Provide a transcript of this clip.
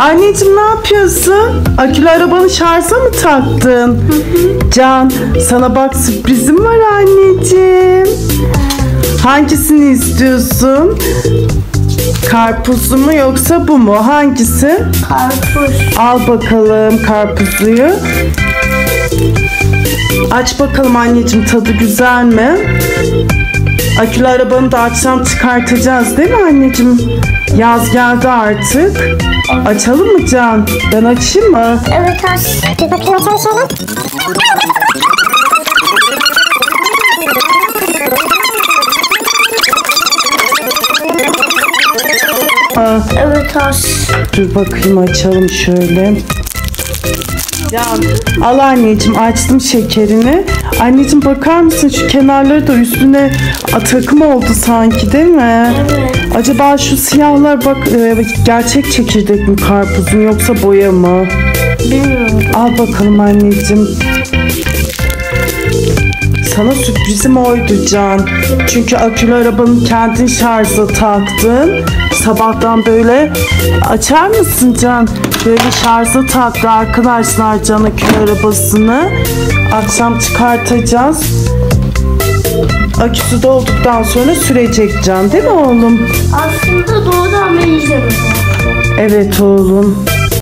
Anneciğim ne yapıyorsun? Akülü arabanı şarja mı taktın? Can, sana bak sürprizim var anneciğim. Hangisini istiyorsun? Karpuzlu mu yoksa bu mu? Hangisi? Karpuz. Al bakalım karpuzluyu. Aç bakalım anneciğim, tadı güzel mi? Akülü arabanı da akşam çıkartacağız değil mi anneciğim? Yaz geldi artık. Açalım mı Can? Ben açayım mı? Evet aç. Bir bakayım açalım şöyle. Evet aç. Dur bakayım, açalım şöyle. Can, al anneciğim, açtım şekerini. Anneciğim bakar mısın, şu kenarları da üstüne takım oldu sanki değil mi? Evet. Acaba şu siyahlar bak gerçek çekirdek mi karpuzun yoksa boya mı? Bilmiyorum. Al bakalım anneciğim. Sana sürprizim oydu Can. Çünkü akülü arabanın kendin şarja taktın. Sabahtan böyle açar mısın Can? Böyle şarja taktı arkadaşlar Can akülü arabasını. Akşam çıkartacağız. Aküsü dolduktan sonra sürecek Can, değil mi oğlum? Aslında doğru ama izlemedim. Evet oğlum.